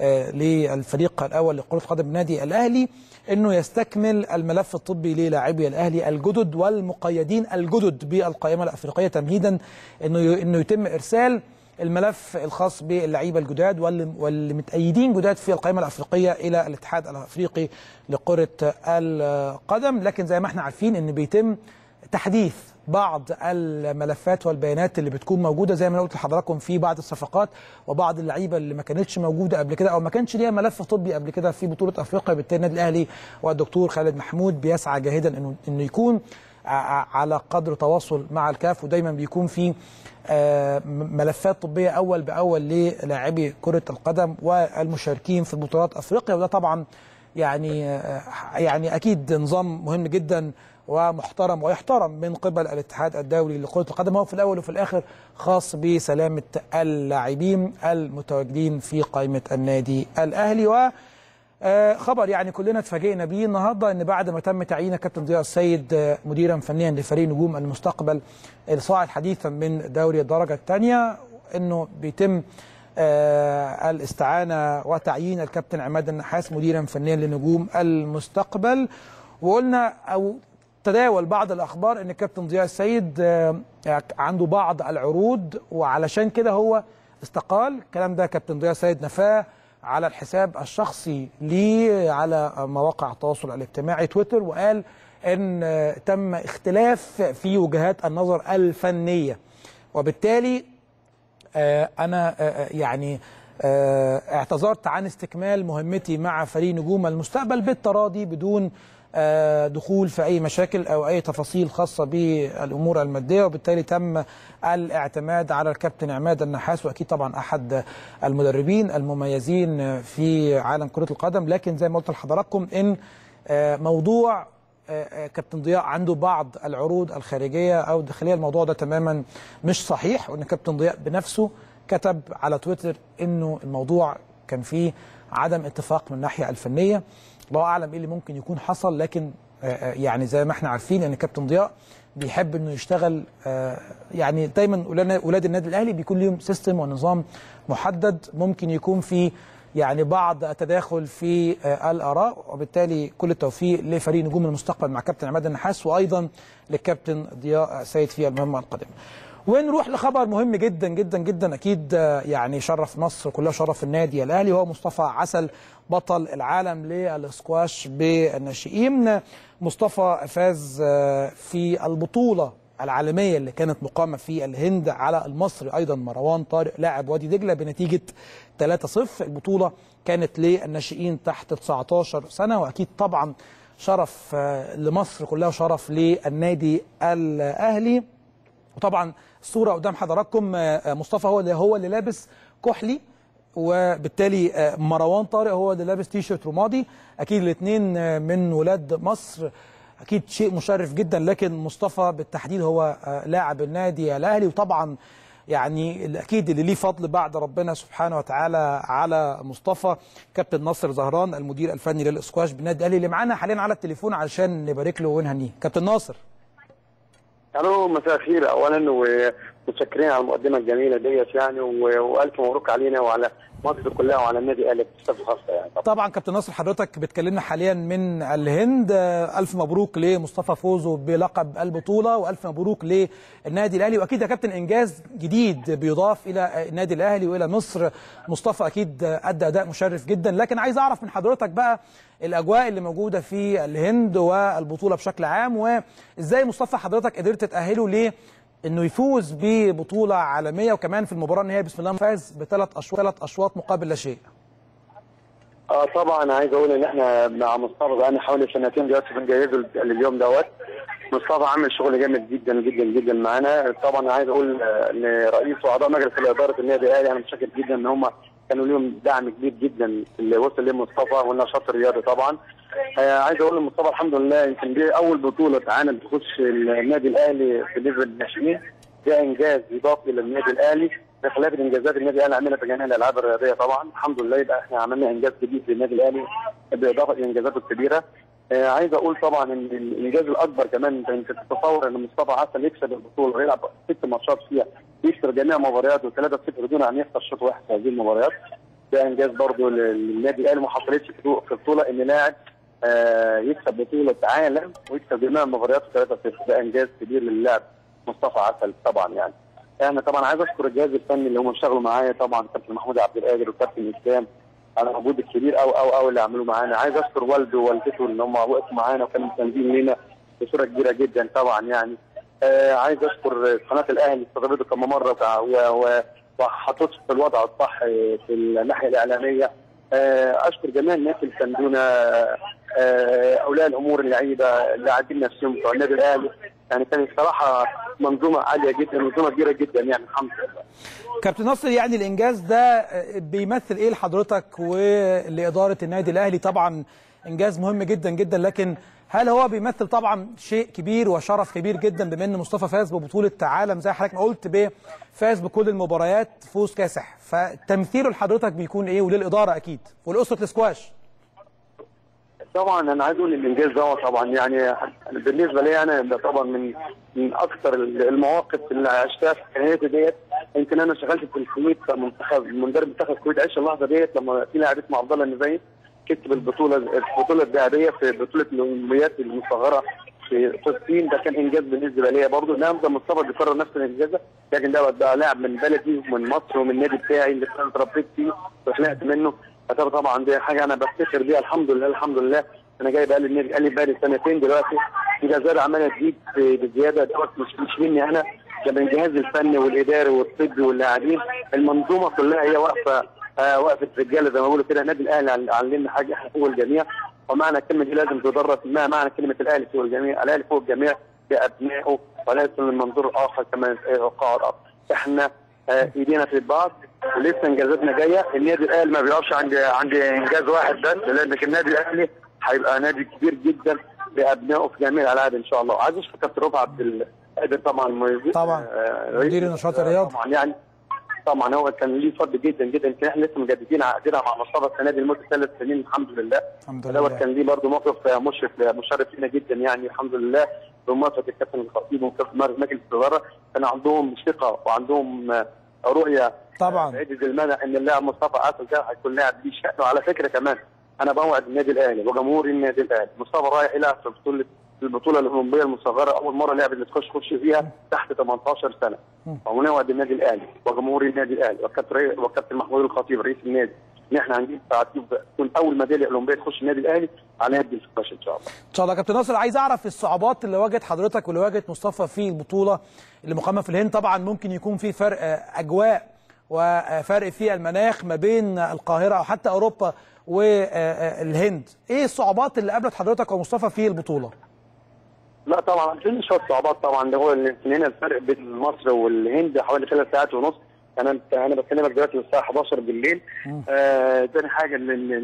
للفريق الاول لكره القدم النادي الاهلي انه يستكمل الملف الطبي للاعبي الاهلي الجدد والمقيدين الجدد بالقائمه الافريقيه، تمهيدا انه انه يتم ارسال الملف الخاص باللعيبه الجداد واللي متأيدين جداد في القائمه الافريقيه الى الاتحاد الافريقي لكره القدم. لكن زي ما احنا عارفين ان بيتم تحديث بعض الملفات والبيانات اللي بتكون موجوده زي ما انا قلت لحضراتكم في بعض الصفقات وبعض اللعيبه اللي ما كانتش موجوده قبل كده او ما كانش ليها ملف طبي قبل كده في بطوله افريقيا. بالتالي النادي الاهلي والدكتور خالد محمود بيسعى جاهدا انه انه يكون على قدر تواصل مع الكاف، ودايما بيكون في ملفات طبيه اول باول للاعبي كره القدم والمشاركين في بطولات افريقيا، وده طبعا يعني يعني اكيد نظام مهم جدا ومحترم ويحترم من قبل الاتحاد الدولي لكرة القدم. هو في الأول وفي الآخر خاص بسلامة اللاعبين المتواجدين في قائمة النادي الأهلي. وخبر يعني كلنا اتفاجئنا بيه النهارده ان بعد ما تم تعيين كابتن ضياء السيد مديرا فنيا لفريق نجوم المستقبل الصاعد حديثا من دوري الدرجة الثانية، انه بيتم الاستعانة وتعيين الكابتن عماد النحاس مديرا فنيا لنجوم المستقبل. وقلنا او تداول بعض الاخبار ان الكابتن ضياء السيد عنده بعض العروض وعلشان كده هو استقال. الكلام ده كابتن ضياء السيد نفاه على الحساب الشخصي ليه على مواقع التواصل الاجتماعي تويتر، وقال ان تم اختلاف في وجهات النظر الفنيه، وبالتالي انا يعني اعتذرت عن استكمال مهمتي مع فريق نجوم المستقبل بالتراضي بدون دخول في أي مشاكل أو أي تفاصيل خاصة بالأمور المادية، وبالتالي تم الاعتماد على الكابتن عماد النحاس، وأكيد طبعا أحد المدربين المميزين في عالم كرة القدم. لكن زي ما قلت لحضراتكم إن موضوع كابتن ضياء عنده بعض العروض الخارجية أو الداخلية، الموضوع ده تماما مش صحيح، وإن كابتن ضياء بنفسه كتب على تويتر إنه الموضوع كان فيه عدم اتفاق من الناحية الفنية. الله اعلم ايه اللي ممكن يكون حصل، لكن يعني زي ما احنا عارفين ان كابتن ضياء بيحب انه يشتغل، يعني دايما اولاد النادي الاهلي بيكون لهم سيستم ونظام محدد، ممكن يكون في يعني بعض التداخل في الاراء، وبالتالي كل التوفيق لفريق نجوم المستقبل مع كابتن عماد النحاس وايضا للكابتن ضياء سيد في المهمه القادمه. ونروح لخبر مهم جدا جدا جدا اكيد يعني شرف مصر كلها، شرف النادي الاهلي، هو مصطفى عسل بطل العالم للاسكواش بالناشئين. مصطفى فاز في البطوله العالميه اللي كانت مقامه في الهند على المصري ايضا مروان طارق لاعب وادي دجله بنتيجه ثلاثة صفر. البطوله كانت للناشئين تحت تسعتاشر سنه، واكيد طبعا شرف لمصر كلها وشرف للنادي الاهلي. وطبعا الصوره قدام حضراتكم مصطفى هو اللي هو اللي لابس كحلي، وبالتالي مروان طارق هو اللي لابس تي شيرت رمادي. اكيد الاثنين من ولاد مصر، اكيد شيء مشرف جدا، لكن مصطفى بالتحديد هو لاعب النادي الاهلي، وطبعا يعني اكيد اللي ليه فضل بعد ربنا سبحانه وتعالى على مصطفى كابتن ناصر زهران المدير الفني للاسكواش بالنادي الاهلي اللي معانا حاليا على التليفون علشان نبارك له ونهنيه. كابتن ناصر، الو، مساء الخير. اولا ومتشكرين على المقدمه الجميله ديت يعني، والف مبروك علينا وعلى مصر كلها وعلى النادي الاهلي بصفه خاصه يعني. طبعا. طبعا كابتن ناصر حضرتك بتكلمنا حاليا من الهند، الف مبروك لمصطفى فوزه بلقب البطوله، والف مبروك للنادي الاهلي، واكيد يا كابتن انجاز جديد بيضاف الى النادي الاهلي والى مصر. مصطفى اكيد ادى اداء مشرف جدا، لكن عايز اعرف من حضرتك بقى الاجواء اللي موجوده في الهند والبطوله بشكل عام، وازاي مصطفى حضرتك قدرت تاهله ليه انه يفوز ببطوله عالميه، وكمان في المباراه النهائيه بسم الله فاز بثلاث اشواط ثلاث اشواط مقابل لا شيء. اه طبعا عايز اقول ان احنا مع مصطفى بقى حوالي سنتين دلوقتي بنجهزه لليوم دوت. مصطفى عامل شغل جامد جدا جدا جدا معانا. طبعا عايز اقول لرئيس واعضاء مجلس اداره النادي الاهلي انا متشكر جدا ان هم كانوا لهم دعم كبير جدا اللي وصل ليه مصطفى والنشاط الرياضي طبعا. آه عايز اقول لمصطفى الحمد لله يمكن دي اول بطوله عالم تخش النادي الاهلي في ليفل الناشئين، ده انجاز اضافي للنادي الاهلي بخلاف الانجازات النادي الاهلي عملها في جميع الالعاب الرياضيه طبعا. الحمد لله يبقى احنا عملنا انجاز جديد للنادي الاهلي باضافه لانجازاته الكبيره. آه عايز اقول طبعا ان الانجاز الاكبر كمان انت تتصور ان مصطفى عسل يكسب البطوله ويلعب ست ماتشات فيها يكسب جميع مبارياته ثلاثة صفر دون ان يخسر شوط واحد في هذه المباريات. ده انجاز برضه للنادي الاهلي ما حصلتش في البطوله ان لاعب آه يكسب بطوله عالم ويكسب جميع مبارياته ثلاثة صفر. ده انجاز كبير للاعب مصطفى عسل طبعا يعني. انا طبعا عايز اشكر الجهاز الفني اللي هم اشتغلوا معايا طبعا، كابتن محمود عبد القادر وكابتن اسلام على المجهود الكبير او او او اللي عملوه معانا. عايز اشكر والده ووالدته ان هم وقفوا معانا وكانوا مساندين لينا بصوره كبيره جدا طبعا يعني. آه عايز اشكر قناه الاهلي استضافته كم مره وحطته في الوضع الصح في الناحيه الاعلاميه. آه اشكر جميع الناس اللي ساندونا، آه اولياء الامور، اللعيبه، اللاعبين نفسهم بتوع النادي الاهلي، يعني كانت الصراحه منظومه عاليه جدا، منظومه كبيره جدا يعني الحمد لله. كابتن ناصر، يعني الانجاز ده بيمثل ايه لحضرتك ولاداره النادي الاهلي؟ طبعا انجاز مهم جدا جدا، لكن هل هو بيمثل طبعا شيء كبير وشرف كبير جدا بما ان مصطفى فاز ببطوله عالم زي حضرتك ما قلت، فاز بكل المباريات فوز كاسح، فتمثيله لحضرتك بيكون ايه وللاداره اكيد ولاسره الاسكواش؟ طبعا انا عايز اقول الانجاز ده طبعا يعني بالنسبه لي انا طبعا من من اكثر المواقف اللي عشتها في حياتي ديت. يمكن انا اشتغلت في الكويت منتخب مدرب منتخب الكويت، عشت اللحظه ديت لما في لاعب اسمه عبد الله النزاهي كسب البطوله البطوله الذهبيه في بطوله الاولمبيات المصغره في فلسطين. ده كان انجاز بالنسبه لي برضه. نعم ده مصطفى بيكرر نفس الانجاز، لكن ده بقى لاعب من بلدي ومن مصر ومن النادي بتاعي اللي انا اتربيت فيه وطلعت منه. فطبعا دي حاجه انا بفتخر بيها الحمد لله. الحمد لله انا جاي بقى لي النادي قال لي بقى لي سنتين دلوقتي، الجزائر عماله تزيد بزياده. دوت مش مش مني انا، ده من الجهاز الفني والاداري والطبي واللاعبين، المنظومه كلها هي واقفه آه وقفه رجاله زي ما بيقولوا كده. النادي الاهلي علمنا حاجه، احنا فوق الجميع، ومعنى الكلمه دي لازم تدرس. ما معنى كلمه الاهلي فوق الجميع؟ الاهلي فوق الجميع بابنائه وليس من منظور اخر كما قال. احنا آه ايدينا في بعض ولسه انجازاتنا جايه. النادي الاهلي ما بيقفش عند عند انجاز واحد بس، لان النادي الاهلي هيبقى نادي كبير جدا بابنائه في جميع الالعاب ان شاء الله. عايز اشكر كابتن رفعت عبد القادر طبعا طبعا آه مدير النشاط الرياضي طبعا يعني طبعا هو كان ليه فضل جدا جدا. يمكن احنا لسه مجددين عقدنا مع مصطفى السنه دي لمده ثلاث سنين الحمد لله. الحمد لله. كان ليه برضه موقف مشرف مشرف لنا جدا يعني الحمد لله بموافقه الكابتن الخطيب وكابتن مجلس الاداره. كان عندهم ثقه وعندهم رؤيه طبعا بعيد المدى ان اللاعب مصطفى عاطل ده هيكون لاعب ليه شأن. وعلى فكره كمان انا بوعد النادي الاهلي وجمهور النادي الاهلي، مصطفى رايح يلعب في بطوله البطوله الاولمبيه المصغره، اول مره لاعب اللي تخش تخش فيها تحت ثمانية عشر سنه. ونوعد النادي الاهلي وجمهور النادي الاهلي وكابتن وكابتن محمود الخطيب رئيس النادي ان احنا هنجيب تكون اول ميداليه اولمبيه تخش النادي الاهلي على يد السكواش ان شاء الله. ان شاء الله. كابتن ناصر، عايز اعرف الصعوبات اللي واجهت حضرتك واللي واجهت مصطفى في البطوله اللي مقامه في الهند. طبعا ممكن يكون في فرق اجواء وفرق في المناخ ما بين القاهره او حتى اوروبا والهند، ايه الصعوبات اللي قابلت حضرتك ومصطفى في البطوله؟ لا طبعا في شويه صعوبات طبعا، اللي هو هنا الفرق بين مصر والهند حوالي ثلاث ساعات ونص. انا انا بكلمك دلوقتي الساعه حداشر بالليل. آه ثاني حاجه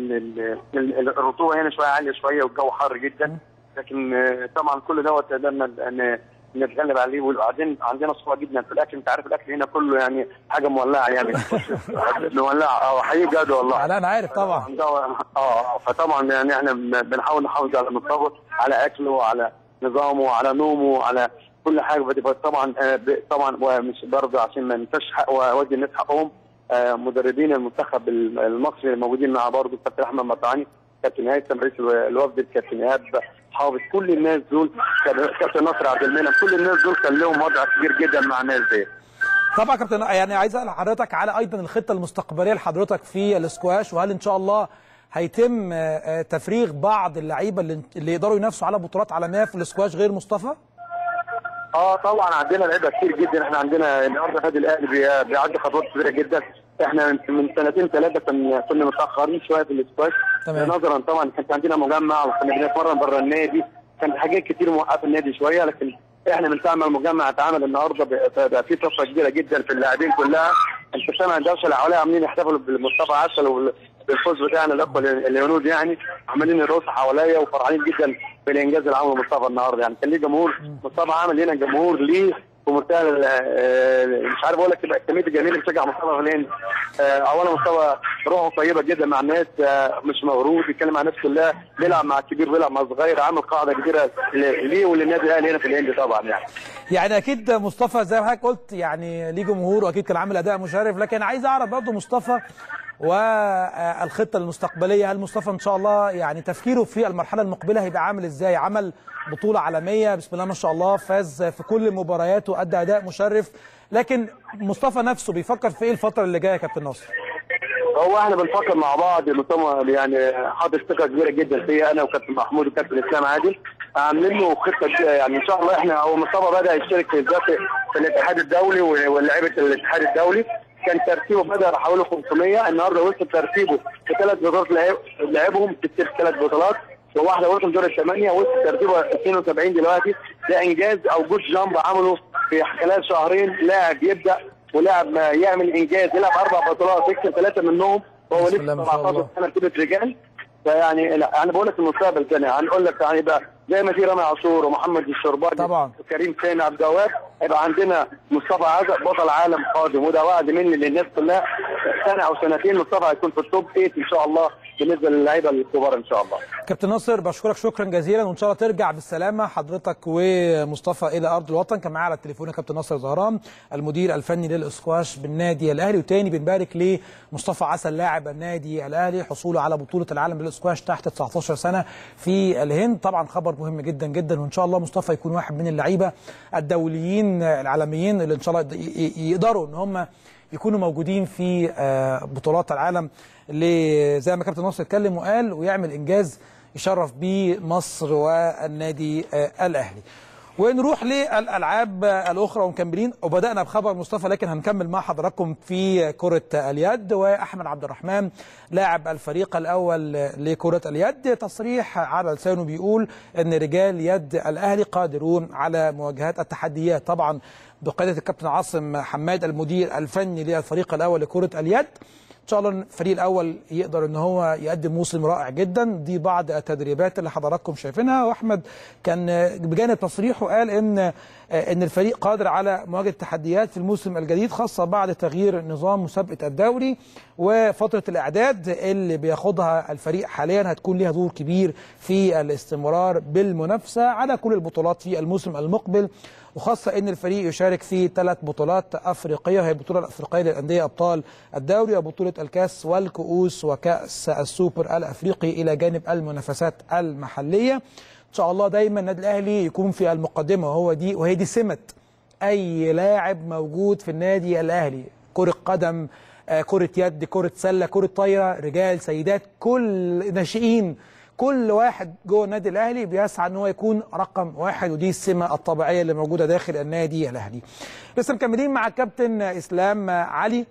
الرطوبه هنا شويه عاليه شويه والجو حر جدا، لكن آه طبعا كل دوت قدرنا ان نتغلب عليه. وبعدين عندنا صعوبه جدا في الاكل، انت عارف الاكل هنا كله يعني حاجه مولعه يعني مولعه اه حقيقي بجد والله. لا انا عارف طبعا. اه فطبعا يعني احنا بنحاول نحافظ على مستوى على اكله وعلى نظامه وعلى نومه وعلى كل حاجه. طبعا طبعا ومش برضه عشان ما ننساش حق واودي الناس حقهم. مدربين المنتخب المصري الموجودين مع برضه كابتن احمد مطعاني، كابتن هيثم رئيس الوفد، كابتن ايهاب حافظ، كل الناس دول، كابتن ناصر عبد المنعم، كل الناس دول كان لهم وضع كبير جدا مع الناس دي. طبعا كابتن، يعني عايز اسال حضرتك على ايضا الخطه المستقبليه لحضرتك في الاسكواش، وهل ان شاء الله هيتم تفريغ بعض اللعيبه اللي يقدروا ينافسوا على بطولات عالميه في الاسكواش غير مصطفى؟ اه طبعا عندنا لعيبه كتير جدا. احنا عندنا النهارده النادي الاهلي بيعدي خطوات كبيره جدا. احنا من سنتين ثلاثه كنا كنا متاخرين شويه في الاسكواش نظرا طبعا كان عندنا مجمع وكنا بنتمرن بره النادي، كان حاجات كتير موقفه النادي شويه، لكن احنا من ساعه ما المجمع اتعمل النهارده بقى في طفره كبيره جدا في اللاعبين كلها. انت سامع الدوشه اللي حواليها عاملين يحتفلوا بمصطفى عسل بالفوز بتاعنا الاخوه اليهود، يعني عمالين يرقصوا حواليا وفرحانين جدا بالانجاز اللي عمله مصطفى النهارده. يعني كان ليه جمهور، مصطفى عامل هنا جمهور ليه ومنتهى مش عارف اقول لك تبقى الكميه الجميله اللي بتشجع مصطفى في الهند. اولا مصطفى روحه طيبه جدا مع الناس، مش مغرور، بيتكلم مع الناس كلها، بيلعب مع الكبير بيلعب مع الصغير، عامل قاعده كبيره ليه وللنادي الاهلي هنا في الهند طبعا. يعني يعني اكيد مصطفى زي ما حضرتك قلت يعني ليه جمهور واكيد كان عامل اداء مشرف، لكن عايز اعرف برضه مصطفى والخطه المستقبليه. هل مصطفى ان شاء الله يعني تفكيره في المرحله المقبله هيبقى عامل ازاي؟ عمل بطوله عالميه بسم الله ما شاء الله، فاز في كل مبارياته، ادى اداء مشرف، لكن مصطفى نفسه بيفكر في ايه الفتره اللي جايه يا كابتن ناصر؟ هو احنا بنفكر مع بعض، مصطفى يعني حاطط ثقه كبيره جدا فيا انا وكابتن محمود وكابتن اسلام عادل، عاملين له خطه يعني ان شاء الله. احنا هو مصطفى بدا يشترك في في الاتحاد الدولي ولاعيبه الاتحاد الدولي، كان ترتيبه بدا حوالي خمسمية، النهارده وصل ترتيبه في ثلاث بطولات لعبهم، كسب ثلاث بطولات وواحده وصل دور الثمانيه، وصل ترتيبه اثنين وسبعين دلوقتي. ده انجاز او جود جامب عمله في خلال شهرين. لاعب يبدا ولاعب يعمل انجاز، يلعب اربع بطولات يكسب ثلاثه منهم وهو لسه سبعتاشر سنه بطوله رجال. فيعني لا انا بقول لك المستقبل ثاني، هنقول لك يعني يبقى زي ما في رامي عاشور ومحمد الشرباجي طبعا وكريم سامي عبد الجواد، يبقى عندنا مصطفى عزق بطل عالم قادم، وده وعد مني للناس كلها. سنه او سنتين مصطفى هيكون في التوب ثمانية ان شاء الله بالنسبه للعيبه الكبار ان شاء الله. كابتن ناصر بشكرك شكرا جزيلا، وان شاء الله ترجع بالسلامه حضرتك ومصطفى الى ارض الوطن. كان معايا على التليفون كابتن ناصر زهران المدير الفني للاسكواش بالنادي الاهلي. وتاني بنبارك لمصطفى عسل لاعب النادي الاهلي حصوله على بطوله العالم للاسكواش تحت تسعتاشر سنه في الهند. طبعا خبر مهم جدا جدا، وان شاء الله مصطفى يكون واحد من اللعيبه الدوليين العالميين اللي ان شاء الله يقدروا ان هم يكونوا موجودين في بطولات العالم اللي زي ما كابتن ناصر اتكلم وقال، ويعمل انجاز يشرف بيه مصر والنادي الاهلي. ونروح للالعاب الاخرى ومكملين، وبدانا بخبر مصطفى لكن هنكمل مع حضراتكم في كره اليد. واحمد عبد الرحمن لاعب الفريق الاول لكره اليد تصريح على لسانه بيقول ان رجال يد الاهلي قادرون على مواجهه التحديات، طبعا بقياده الكابتن عاصم حماد المدير الفني للفريق الاول لكره اليد. ان شاء الله الفريق الاول يقدر ان هو يقدم موسم رائع جدا. دي بعض التدريبات اللي حضراتكم شايفينها، واحمد كان بجانب تصريحه قال ان ان الفريق قادر على مواجهه التحديات في الموسم الجديد، خاصه بعد تغيير نظام مسابقه الدوري وفتره الاعداد اللي بياخدها الفريق حاليا هتكون ليها دور كبير في الاستمرار بالمنافسه على كل البطولات في الموسم المقبل، وخاصه ان الفريق يشارك في ثلاث بطولات افريقيه، وهي البطوله الافريقيه للانديه ابطال الدوري وبطوله الكاس والكؤوس وكاس السوبر الافريقي الى جانب المنافسات المحليه. ان شاء الله دايما النادي الاهلي يكون في المقدمه، وهو دي وهي دي سمه اي لاعب موجود في النادي الاهلي، كره قدم، كره يد، كره سله، كره طايره، رجال، سيدات، كل ناشئين، كل واحد جوه النادي الاهلي بيسعى ان هو يكون رقم واحد، ودي السمه الطبيعيه اللي موجوده داخل النادي الاهلي. لسه مكملين مع الكابتن اسلام علي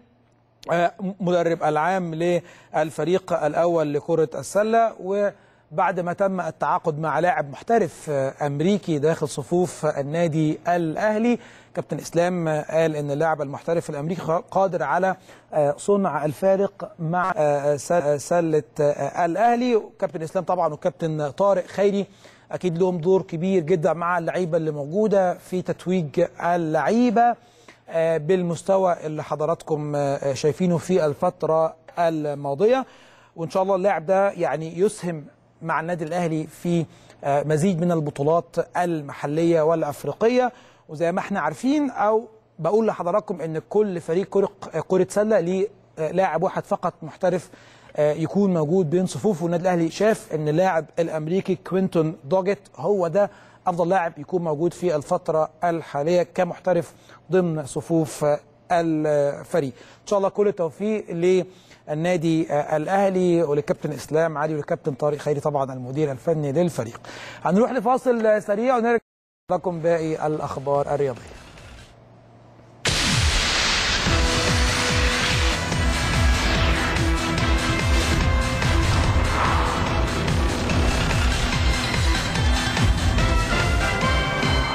مدرب العام للفريق الاول لكره السله، وبعد ما تم التعاقد مع لاعب محترف امريكي داخل صفوف النادي الاهلي، كابتن اسلام قال ان اللاعب المحترف الامريكي قادر على صنع الفارق مع سله الاهلي. كابتن اسلام طبعا وكابتن طارق خيري اكيد لهم دور كبير جدا مع اللعيبه اللي موجوده في تتويج اللعيبه بالمستوى اللي حضراتكم شايفينه في الفتره الماضيه، وان شاء الله اللاعب ده يعني يسهم مع النادي الاهلي في مزيد من البطولات المحليه والافريقيه. وزي ما احنا عارفين او بقول لحضراتكم ان كل فريق كره كره سله ليه لاعب واحد فقط محترف يكون موجود بين صفوفه، والنادي الاهلي شاف ان اللاعب الامريكي كوينتون دوجيت هو ده افضل لاعب يكون موجود في الفتره الحاليه كمحترف ضمن صفوف الفريق. ان شاء الله كل التوفيق للنادي الاهلي وللكابتن اسلام علي وللكابتن طارق خيري طبعا المدير الفني للفريق. هنروح لفاصل سريع ونرجع لكم باقي الاخبار الرياضيه.